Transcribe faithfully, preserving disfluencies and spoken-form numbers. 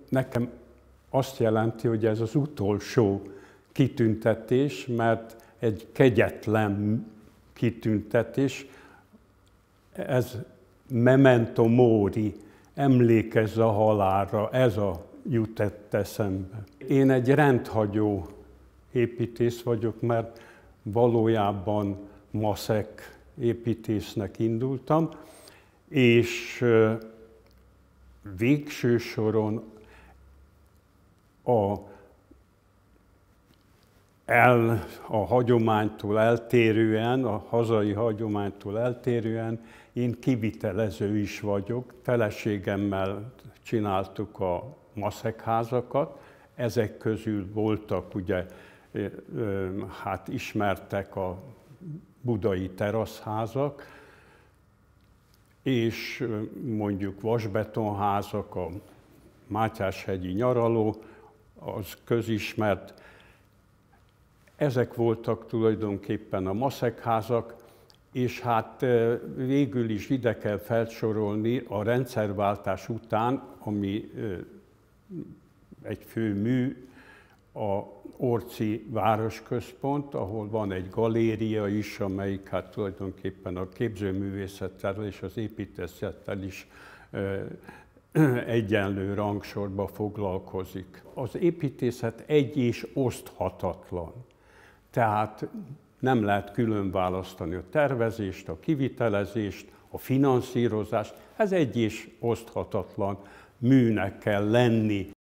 nekem azt jelenti, hogy ez az utolsó kitüntetés, mert egy kegyetlen kitüntetés, ez memento mori, emlékezz a halálra, ez a jutott eszembe. Én egy rendhagyó építész vagyok, mert valójában maszek építésznek indultam, és végső soron a, el, a hagyománytól eltérően, a hazai hagyománytól eltérően én kivitelező is vagyok. Feleségemmel csináltuk a maszekházakat, ezek közül voltak ugye, hát ismertek a budai teraszházak, és mondjuk vasbetonházak, a Mátyás-hegyi nyaraló, az közismert. Ezek voltak tulajdonképpen a maszekházak, és hát végül is ide kell felsorolni a rendszerváltás után, ami egy fő mű, a Orci városközpont, ahol van egy galéria is, amelyik hát tulajdonképpen a képzőművészettel és az építészettel is egyenlő rangsorba foglalkozik. Az építészet egy és oszthatatlan. Tehát nem lehet külön választani a tervezést, a kivitelezést, a finanszírozást. Ez egy és oszthatatlan műnek kell lenni.